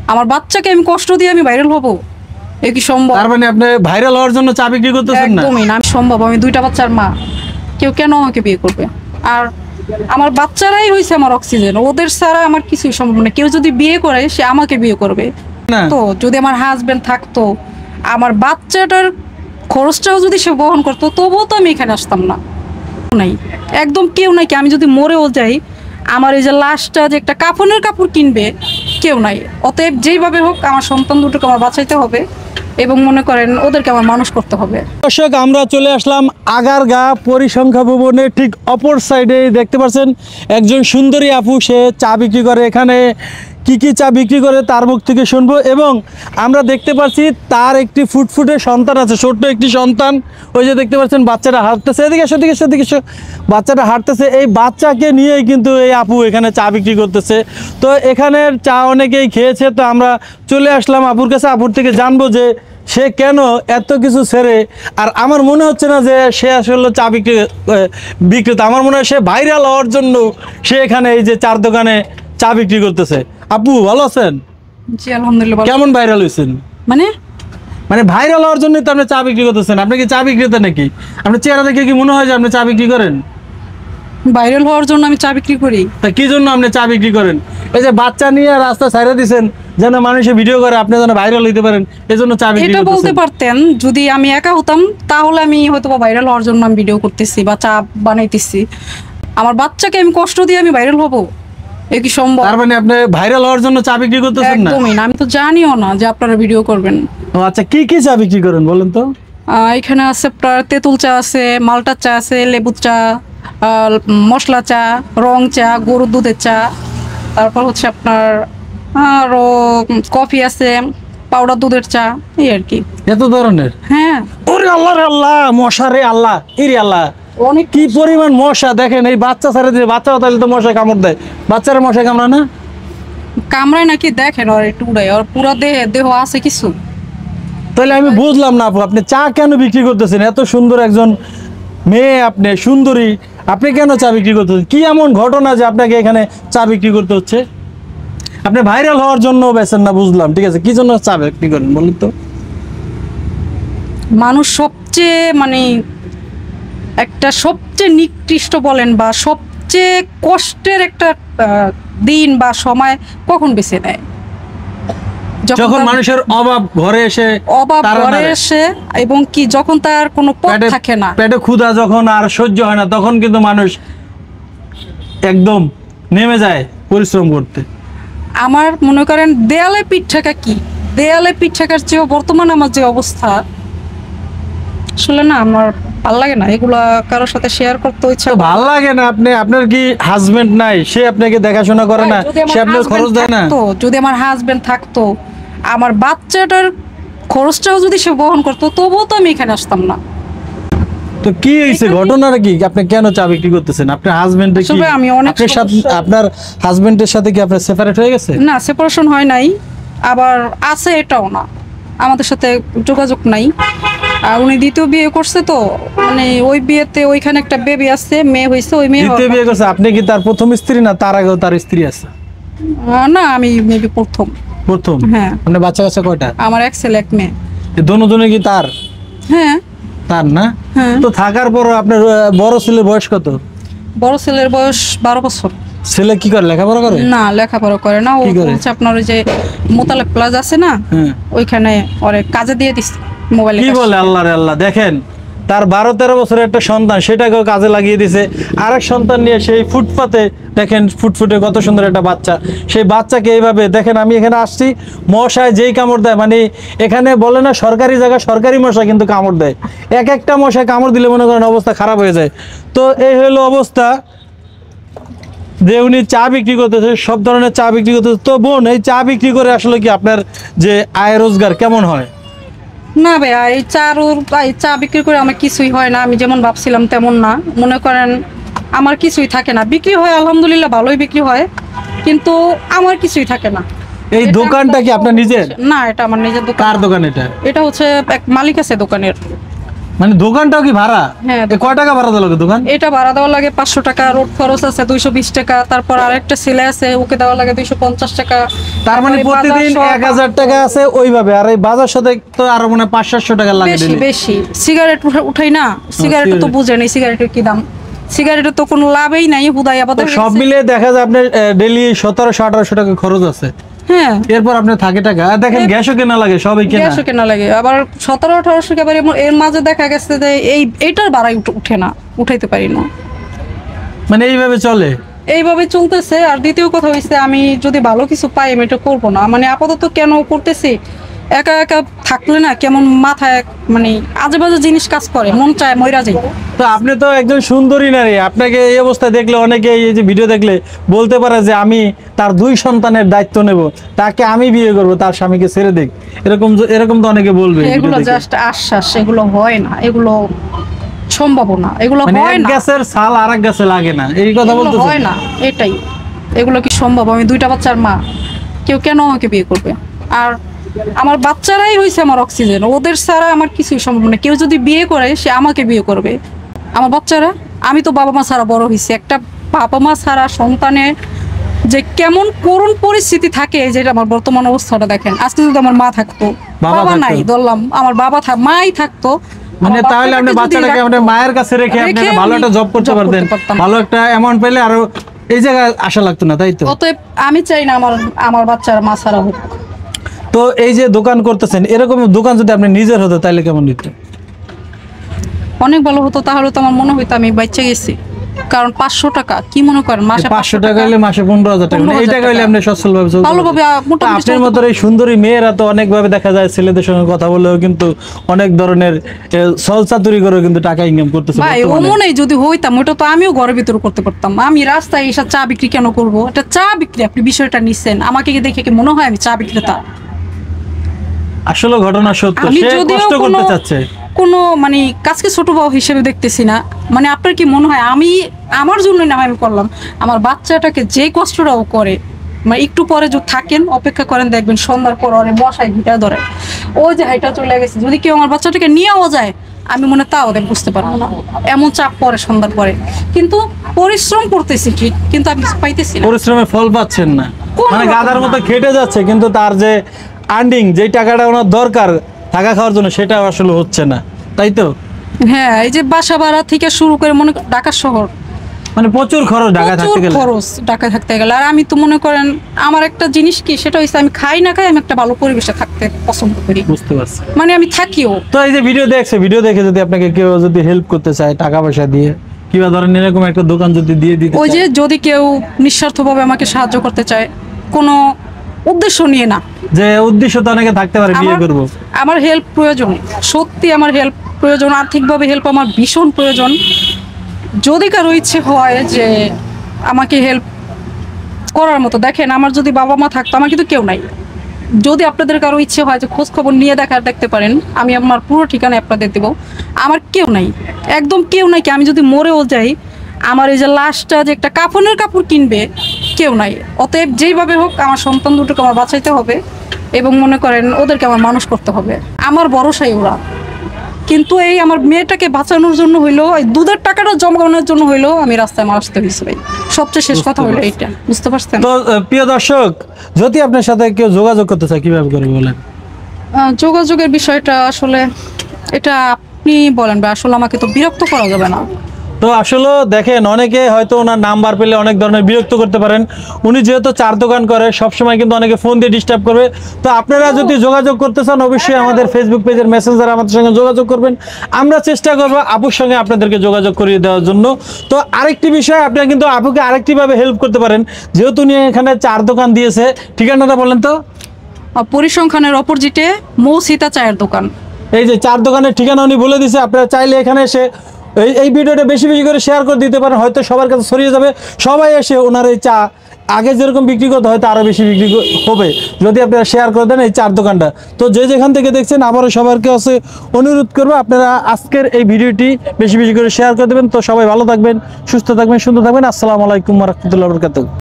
আমার বাচ্চাকে আমি কষ্ট দিয়ে আমি ভাইরাল হব? এ কি সম্ভব? তার মানে আপনি ভাইরাল হওয়ার জন্য চা বিক্রি করতেছেন না? একদমই না, আমি সম্ভব। আমি 2টা বাচ্চার মা, কেউ কেন আমাকে বিয়ে করবে? আর আমার বাচ্চারাই হয়েছে আমার অক্সিজেন, ওদের ছাড়া আমার কিছুই সম্ভব না। কেউ যদি বিয়ে করে সে আমাকে বিয়ে করবে। না তো যদি আমার হাজবেন্ড থাকতো, আমার বাচ্চাটার খরচটাও যদি সে বহন করতো, তবুও তো আমি এখানে আসতাম না। নাই, একদম কেউ নাই। কি আমি যদি মরেও যাই, আমার এই যে লাশটা যে একটা কাফনের কাপড় কিনবে কেউ নাই। অতএব যেইভাবে হোক আমার সন্তান দুটোকে আমার বাঁচাইতে হবে এবং মনে করেন ওদেরকে আমার মানুষ করতে হবে। দর্শক, আমরা চলে আসলাম আগারগাঁ পরিসংখ্যা ভবনের ঠিক অপর সাইডে। দেখতে পাচ্ছেন একজন সুন্দরী আপু, সে চা বিক্রি করে। এখানে কি কি চা বিক্রি করে তার মুখ থেকে শুনবো। এবং আমরা দেখতে পাচ্ছি তার একটি ফুটফুটে সন্তান আছে, ছোট্ট একটি সন্তান। ওই যে দেখতে পাচ্ছেন বাচ্চাটা হাঁটতেছে, এদিকে এসো, এদিকে এসো, এদিকে এসো। বাচ্চাটা হাঁটতেছে, এই বাচ্চাকে নিয়েই কিন্তু এই আপু এখানে চা বিক্রি করতেছে। তো এখানের চা অনেকেই খেয়েছে, তো আমরা চলে আসলাম আপুর কাছে। আপুর থেকে জানবো যে সে কেন এত কিছু ছেড়ে। আর আমার মনে হচ্ছে না যে সে আসলে চা বিক্রেতা, আমার মনে হয় সে ভাইরাল হওয়ার জন্য সে এখানে এই যে চার দোকানে চা বিক্রি করতেছে। আপু ভালো আছেন? জি আলহামদুলিল্লাহ। কেমন ভাইরাল হয়েছেন? মানে মানে ভাইরাল হওয়ার জন্যই তো আপনি চা বিক্রি করতেছেন। আপনি কি চা বিক্রেতা নাকি? আপনার চেহারা দেখে কি মনে হয় যে আপনি চা বিক্রি করেন? ভাইরাল হওয়ার জন্য আমি চা বিক্রি করি? তা কি জন্য আপনি চা বিক্রি করেন? এই যে বাচ্চা নিয়ে রাস্তা ছাইড়া দিয়েছেন যেন মানুষে ভিডিও করে, আপনি যেন ভাইরাল হইতে পারেন, এই জন্য চা বিক্রি এটা বলতে করতেছেন। পারতেন যদি আমি একা হতাম, তাহলে আমি হয়তো ভাইরাল হওয়ার জন্য আমি ভিডিও করতেছি বা চা বানাইতেছি। আমার বাচ্চাকে আমি কষ্ট দিয়ে আমি ভাইরাল হব? এ কি সম্ভব? তার মানে আপনি ভাইরাল হওয়ার জন্য চা বিক্রি করতেছেন না? একদমই না, আমি তো জানিও না যে আপনারা ভিডিও করবেন। ও আচ্ছা, কি কি চা বিক্রি করেন বলেন তো? এখানে আছে আপনার তেঁতুল চা আছে, মালটা চা আছে, লেবু চা, মশলা চা, রং চা, গরুর দুধের চা, তারপর হচ্ছে আপনার আরো কফি আছে, পাউডার দুধের চা, এই আর কি। এত ধরনের? হ্যাঁ, ওরে আল্লাহ রে আল্লাহ, মশা রে আল্লাহ, ইরে আল্লাহ, অনেক কি পরিমাণ মশা! দেখেন এই বাচ্চা ছেড়ে দিয়ে, বাচ্চা তাহলে তো মশা কামড় দেয়, বাচ্চারা মশা কামড়ায় না? কামড়ায় নাকি? দেখেন ওর একটু উড়াই, ওর পুরো দেহ আছে কিছু। তাহলে আমি বুঝলাম না আপু, আপনি চা কেন বিক্রি করতেছেন? এত সুন্দর একজন মেয়ে, আপনি সুন্দরী, আপনি কেন চা বিক্রি করতেছেন? কি এমন ঘটনা যে আপনাকে এখানে চা বিক্রি করতে হচ্ছে? আপনি ভাইরাল হওয়ার জন্য বেছেন না, বুঝলাম, ঠিক আছে, কি জন্য চা বিক্রি করেন বলুন তো? মানুষ সবচেয়ে মানে একটা সবচেয়ে নিকৃষ্ট বলেন বা সবচেয়ে কষ্টের একটা দিন বা সময় কখন বেছে নেয়? যখন তার মানুষের অভাব ঘরে এসে অভাব তাড়া ঘরে নাড়ে। এসে, এবং কি যখন তার কোনো পথ পেটে থাকে না, পেটে ক্ষুধা যখন আর সহ্য হয় না, তখন কিন্তু মানুষ একদম নেমে যায় পরিশ্রম করতে। আমার মনে করেন দেয়ালে পিঠ ঠেকা কি, দেয়ালে পিঠ ঠেকার চেয়েও বর্তমান আমার যে অবস্থা, আসলে না আমার ভাল লাগে না এগুলা কারোর সাথে শেয়ার করতে ইচ্ছা তো করে না। ভাল লাগে না? আপনার কি হাজবেন্ড নাই? সে আপনাকে দেখাশোনা করে না? যদি আমার সে আপনার husband খরচ দেয় না? থাকতো, যদি আমার হাজবেন্ড থাকতো, আমার বাচ্চাটার খরচটাও যদি সে বহন করতো, তবুও তো আমি এখানে আসতাম না। তো কি হয়েছে, ঘটনাটা কি? আপনি কেন চা বিক্রি করতেছেন? আপনার হাজবেন্ড কি আসলে আমি অনেক আপনার সাথে, সমস্যা- আপনার হাজবেন্ডের সাথে কি আপনার সেপারেট হয়ে গেছে? না, সেপারেশন হয় নাই, আবার আছে এটাও না, আমাদের সাথে যোগাযোগ নাই। আর উনি দ্বিতীয় বিয়ে করছে, তো মানে ওই বিয়েতে ওইখানে একটা বেবি আছে, মেয়ে হয়েছে, ওই মেয়ে দ্বিতীয় বিয়ে করছে? আপনি কি তার প্রথম স্ত্রী না তার আগেও তার স্ত্রী আছে? না, আমি মেবি প্রথম। প্রথম? হ্যাঁ। মানে বাচ্চা কাচ্চা কয়টা? আমার এক ছেলে এক মেয়ে। দুজনে কি তার? হ্যাঁ। তার না? হ্যাঁ। তো থাকার পর আপনার বড় ছেলের বয়স কত? বড় ছেলের বয়স 12 বছর। ছেলে কি করে, লেখাপড়া করে? না, লেখাপড়া করে না। ও কি করে? হচ্ছে আপনার ওই যে মোতালেব প্লাজা আছে না, হ্যাঁ। ওইখানে ওরে কাজে দিয়ে দিচ্ছে মোবাইলে। কি বলে? আল্লাহ রে আল্লাহ, দেখেন তার 12-13 বছরের একটা সন্তান, সেটাকেও কাজে লাগিয়ে দিছে। আরেক সন্তান নিয়ে সেই ফুটপাতে, দেখেন ফুটফুটে কত সুন্দর একটা বাচ্চা, সেই বাচ্চাকে এইভাবে দেখেন। আমি এখানে আসছি, মশায় যেই কামড় দেয়, মানে এখানে বলে না সরকারি জায়গা, সরকারি মশা কিন্তু কামড় দেয়। এক একটা মশায় কামড় দিলে মনে করেন অবস্থা খারাপ হয়ে যায়। তো এই হলো অবস্থা যে উনি চা বিক্রি করতেছে, সব ধরনের চা বিক্রি করতেছে। তো বোন, এই চা বিক্রি করে আসলে কি আপনার যে আয় রোজগার কেমন হয়? না ভাইয়া, এই চা বিক্রি করে আমার কিছুই হয় না। আমি যেমন ভাবছিলাম তেমন না। মনে করেন আমার কিছুই থাকে না। বিক্রি হয় আলহামদুলিল্লাহ, ভালোই বিক্রি হয়, কিন্তু আমার কিছুই থাকে না। এই এটা দোকানটা কি আপনার নিজের? না, এটা আমার নিজের দোকান কার না। দোকান এটা? এটা হচ্ছে এক মালিক আছে দোকানের। মানে দোকানটাও কি ভাড়া? হ্যাঁ, এ কয় টাকা ভাড়া দেওয়া লাগে দোকান? এটা ভাড়া দেওয়া লাগে 500 টাকা, রোড খরচ আছে 220 টাকা, তারপর আরেকটা ছেলে আছে ওকে দেওয়া লাগে 250 টাকা। তার মানে তারপরে প্রতিদিন বাজার সহ 1000 টাকা আছে ওইভাবে, আর এই বাজার সাথে তো আরো মনে হয় 500-700 টাকা লাগে বেশি daily। বেশি। সিগারেট উঠাই না, সিগারেট তো সিগারেট। বুঝেনি সিগারেটের কি দাম, সিগারেটের তো কোনো লাভই নাই, হুদাই তো আপাতত সব মিলিয়ে দেখা যায় আপনার ডেইলি 1700-1800 টাকা খরচ আছে। হ্যাঁ, এরপর আপনার থাকে টাকা, আর দেখেন গ্যাসও কেনা লাগে, সবই কেনা। গ্যাসও কেনা লাগে, আবার 1700-1800 টাকা। এর মাঝে দেখা গেছে যে এইটার ভাড়াই উঠে না, উঠাইতে পারি না, মানে এইভাবে চলে। এইভাবে চলতেছে। আর দ্বিতীয় কথা হইছে, আমি যদি ভালো কিছু পাই আমি এটা করবো না, মানে আপাতত কেন করতেছি, একা একা থাকলে না কেমন মাথায় মানে আজে বাজে জিনিস কাজ করে, মন চায় মইরা যাই। তো আপনি তো একজন সুন্দরী নারী, আপনাকে এই অবস্থায় দেখলে অনেকে এই যে ভিডিও দেখলে বলতে পারে যে আমি তার 2 সন্তানের দায়িত্ব নেব, তাকে আমি বিয়ে করব, তার স্বামীকে ছেড়ে দেখ, এরকম তো অনেকে বলবে। এই এগুলো video দেখে। জাস্ট আশ্বাস, এগুলো হয় না, এগুলো সম্ভব না, এগুলো মানে হয় এক না, গাছের ছাল আর এক গাছে লাগে না, এই কথা এগুলো বলতেছে। হয় না, এটাই। এগুলো কি সম্ভব? আমি 2টা বাচ্চার মা, কেউ কেন আমাকে বিয়ে করবে? আর আমার বাচ্চারাই হয়েছে আমার অক্সিজেন, ওদের ছাড়া আমার কিছুই সম্ভব না। কেউ যদি বিয়ে করে সে আমাকে বিয়ে করবে, আমার বাচ্চারা। আমি তো বাবা মা ছাড়া বড় হয়েছি, একটা বাবা মা ছাড়া সন্তানের যে কেমন করুণ পরিস্থিতি থাকে, যেটা আমার বর্তমান অবস্থাটা দেখেন। আজকে যদি আমার মা থাকতো, বাবা বাবা থাকতো। নাই ধরলাম, আমার বাবা মাই থাকতো, মানে আমার তাহলে আপনি বাচ্চাটাকে যদি বাচ্চাটাকে আপনার রাখতো, মায়ের কাছে রেখে আপনি রেখে একটা ভালো আমি একটা জব করতে job পারতেন, পারতাম। ভালো একটা অ্যামাউন্ট পেলে আরো এই জায়গায় আসা লাগতো না, তাই তো? অতএব আমি চাই না আমার বাচ্চারা মা ছাড়া হোক। তো এই যে দোকান করতেছেন, এরকম দোকান যদি আপনি নিজের হতো তাহলে কেমন নিত? অনেক ভালো হতো, তাহলে তো আমার মনে হইতো আমি বাচ্চা গেছি। কারণ 500 টাকা কি মনে করেন মাসে? 500 টাকা হলে মাসে 15,000 টাকা, মানে এই 15,000 টাকা হলে আপনি সচ্ছল ভাবে চলতে ভালোভাবে পারতেন। মোটামুটি আপনার চলতে মতো এই সুন্দরী মেয়েরা তো অনেক ভাবে দেখা যায় ছেলেদের সঙ্গে কথা বলেও কিন্তু অনেক ধরনের সলচাতুরি করে কিন্তু টাকা ইনকাম করতেছে ভাই, বর্তমানে। ওমনেই যদি হইতাম ওটা তো আমিও ঘরের ভিতরে করতে পারতাম। আমি রাস্তায় এসে চা বিক্রি কেন করব? এটা চা বিক্রি, আপনি বিষয়টা নিচ্ছেন, আমাকে কি দেখে কি মনে হয় আমি চা বিক্রেতা? আসলে ঘটনা সত্য, আমি সে যদিও কষ্ট করতে চাচ্ছে। কোনো মানে কাজকে ছোট বউ হিসেবে দেখতেছি না। মানে আপনার কি মনে হয় আমি আমার জন্যই না হয় আমি করলাম? আমার বাচ্চাটাকে যে কষ্টটাও করে, মানে একটু পরে যদি থাকেন অপেক্ষা করেন, দেখবেন সন্ধ্যার পর অনেক বসায় ভিটা ধরে, ওই যে হাইটা চলে গেছে। যদি কেউ আমার বাচ্চাটাকে নিয়েও যায়, আমি মনে তাও ওদের বুঝতে পারবো না, এমন চাপ পরে সন্ধ্যার পরে। কিন্তু পরিশ্রম করতেছি ঠিক, কিন্তু আমি কিছু পাইতেছি না। পরিশ্রমের ফল পাচ্ছেন না, কোনো মানে রকম গাধার না। মতো খেটে যাচ্ছে, কিন্তু তার যে আর্নিং, যে টাকাটা ওনার দরকার থাকা খাওয়ার জন্য, সেটা আসলে হচ্ছে না, তাই তো? হ্যাঁ, এই যে বাসা ভাড়া থেকে শুরু করে মনে করেন ঢাকা শহর, মানে প্রচুর খরচ ঢাকা প্রচুর থাকতে গেলে। খরচ ঢাকায় থাকতে গেলে। আর আমি তো মনে করেন আমার একটা জিনিস কি, সেটা হচ্ছে আমি খাই না খাই, আমি একটা ভালো পরিবেশে থাকতে পছন্দ করি, বুঝতে পারছি। মানে আমি থাকিও। তো এই যে ভিডিও দেখছে, ভিডিও দেখে যদি আপনাকে কেউ যদি হেল্প করতে চায় টাকা পয়সা দিয়ে, কিংবা ধরেন এরকম একটা দোকান যদি দিয়ে দিতে ওই যে চায়, যদি কেউ নিঃস্বার্থভাবে আমাকে সাহায্য করতে চায়, কোনো উদ্দেশ্য নিয়ে না, যে উদ্দেশ্য তো অনেকে থাকতে পারে বিয়ে করব, আমার হেল্প প্রয়োজন, সত্যি আমার হেল্প প্রয়োজন, আর্থিকভাবে হেল্প আমার ভীষণ প্রয়োজন। যদি কারো ইচ্ছে হয় যে আমাকে হেল্প করার মতো, দেখেন আমার যদি বাবা মা থাকতো, আমার কিন্তু কেউ নাই। যদি আপনাদের কারো ইচ্ছে হয় যে খোঁজ খবর নিয়ে দেখতে পারেন, আমি আমার পুরো ঠিকানা আপনাদের দেব। আমার কেউ নাই, একদম কেউ নাই। কি আমি যদি মরেও যাই, আমার এই যে লাশটা যে একটা কাফনের কাপড় কিনবে কেউ নাই। অতএব যেইভাবে হোক আমার সন্তান দুটোকে আমার বাঁচাইতে হবে, এবং মনে করেন ওদেরকে আমার মানুষ করতে হবে। আমার ভরসাই ওরা। কিন্তু এই আমার মেয়েটাকে বাঁচানোর জন্য হইলো, এই দুধের টাকাটা জমানোর জন্য হইলো আমি রাস্তায় আমার আসতে হয়েছে ভাই। সবচেয়ে শেষ কথা হলো এইটা, বুঝতে পারছেন? তো প্রিয় দর্শক, যদি আপনার সাথে কেউ যোগাযোগ করতে চায় কিভাবে করবে বলেন? যোগাযোগের বিষয়টা আসলে এটা আপনি বলেন ভাই, আসলে আমাকে তো বিরক্ত করা যাবে না। তো আসলে দেখেন, অনেকে হয়তো ওনার নাম্বার পেলে অনেক ধরনের বিরক্ত করতে পারেন। উনি যেহেতু চার দোকান করে, সবসময় কিন্তু অনেকে ফোন দিয়ে ডিস্টার্ব করবে। তো আপনারা যদি যোগাযোগ করতে চান, অবশ্যই আমাদের ফেসবুক পেজের মেসেঞ্জারে আমাদের সঙ্গে যোগাযোগ করবেন। আমরা চেষ্টা করবো আপুর সঙ্গে আপনাদেরকে যোগাযোগ করিয়ে দেওয়ার জন্য। তো আরেকটি বিষয়, আপনারা কিন্তু আপুকে আরেকটিভাবে হেল্প করতে পারেন, যেহেতু উনি এখানে চার দোকান দিয়েছে। ঠিকানাটা বলেন তো। পরিসংখ্যানের অপোজিটে মৌসিতা চায়ের দোকান। এই যে চার দোকানের ঠিকানা উনি বলে দিছে, আপনারা চাইলে এখানে এসে এই ভিডিওটা বেশি বেশি করে শেয়ার করে দিতে পারেন, হয়তো সবার কাছে ছড়িয়ে যাবে। সবাই এসে ওনার এই চা আগে যেরকম বিক্রি করতে, হয়তো আরও বেশি বিক্রি হবে যদি আপনারা শেয়ার করে দেন এই চার দোকানটা। তো যে যেখান থেকে দেখছেন, আবারও সবারকে কাছে অনুরোধ করবো, আপনারা আজকের এই ভিডিওটি বেশি বেশি করে শেয়ার করে দেবেন। তো সবাই ভালো থাকবেন, সুস্থ থাকবেন, সুন্দর থাকবেন। আসসালামু আলাইকুম ওয়া রাহমাতুল্লাহি ওয়া বারাকাতুহু।